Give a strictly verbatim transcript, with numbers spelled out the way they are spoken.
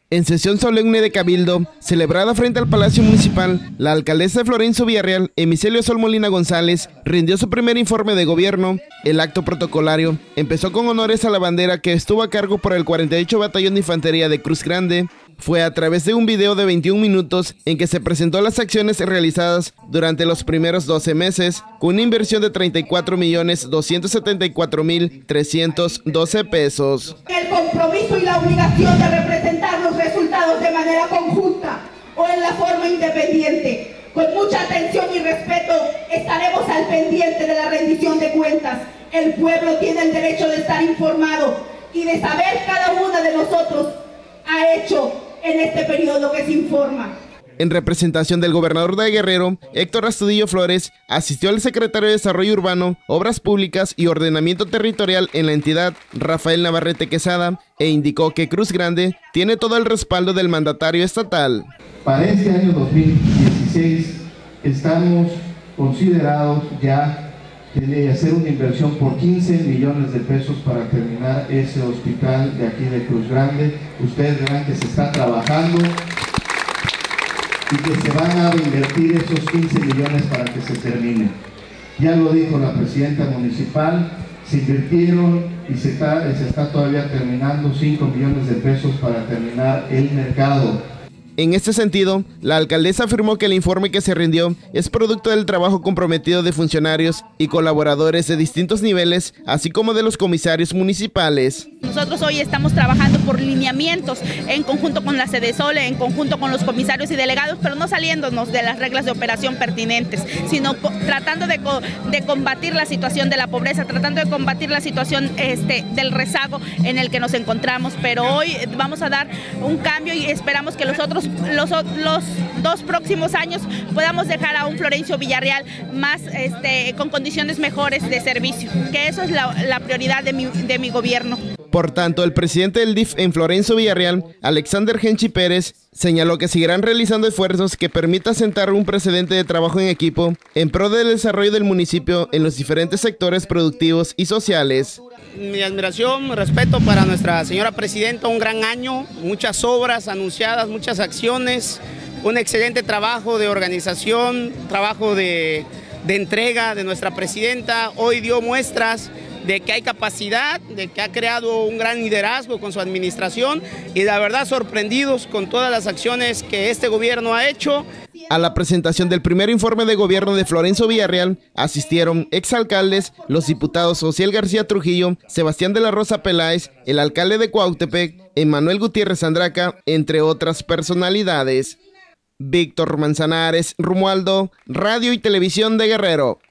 En sesión solemne de Cabildo, celebrada frente al Palacio Municipal, la alcaldesa de Florencio Villarreal, Emicelio Sol Molina González, rindió su primer informe de gobierno. El acto protocolario empezó con honores a la bandera que estuvo a cargo por el cuarenta y ocho Batallón de Infantería de Cruz Grande. Fue a través de un video de veintiún minutos en que se presentó las acciones realizadas durante los primeros doce meses, con una inversión de treinta y cuatro millones doscientos setenta y cuatro mil trescientos doce pesos. El compromiso y la obligación de representar los resultados de manera conjunta o en la forma independiente. Con mucha atención y respeto estaremos al pendiente de la rendición de cuentas. El pueblo tiene el derecho de estar informado y de saber cada una de nosotros ha hecho en este periodo que se informa. En representación del gobernador de Guerrero, Héctor Astudillo Flores, asistió el secretario de Desarrollo Urbano, Obras Públicas y Ordenamiento Territorial en la entidad, Rafael Navarrete Quesada, e indicó que Cruz Grande tiene todo el respaldo del mandatario estatal. Para este año dos mil dieciséis estamos considerados ya de hacer una inversión por quince millones de pesos para terminar ese hospital de aquí de Cruz Grande. Ustedes verán que se está trabajando y que se van a invertir esos quince millones para que se termine. Ya lo dijo la presidenta municipal, se invirtieron y se está, se está todavía terminando cinco millones de pesos para terminar el mercado. En este sentido, la alcaldesa afirmó que el informe que se rindió es producto del trabajo comprometido de funcionarios y colaboradores de distintos niveles, así como de los comisarios municipales. Nosotros hoy estamos trabajando por lineamientos en conjunto con la Sedesole, en conjunto con los comisarios y delegados, pero no saliéndonos de las reglas de operación pertinentes, sino tratando de, co de combatir la situación de la pobreza, tratando de combatir la situación este, del rezago en el que nos encontramos. Pero hoy vamos a dar un cambio y esperamos que los otros Los, los dos próximos años podamos dejar a un Florencio Villarreal más este, con condiciones mejores de servicio, que eso es la, la prioridad de mi, de mi gobierno. Por tanto, el presidente del D I F en Florencio Villarreal, Alexander Genchi Pérez, señaló que seguirán realizando esfuerzos que permitan sentar un precedente de trabajo en equipo en pro del desarrollo del municipio en los diferentes sectores productivos y sociales. Mi admiración, mi respeto para nuestra señora presidenta, un gran año, muchas obras anunciadas, muchas acciones, un excelente trabajo de organización, trabajo de, de entrega de nuestra presidenta. Hoy dio muestras de que hay capacidad, de que ha creado un gran liderazgo con su administración y la verdad sorprendidos con todas las acciones que este gobierno ha hecho. A la presentación del primer informe de gobierno de Florencio Villarreal asistieron exalcaldes, los diputados Ociel García Trujillo, Sebastián de la Rosa Peláez, el alcalde de Cuautepec, Emanuel Gutiérrez Andraca, entre otras personalidades. Víctor Manzanares, Romualdo, Radio y Televisión de Guerrero.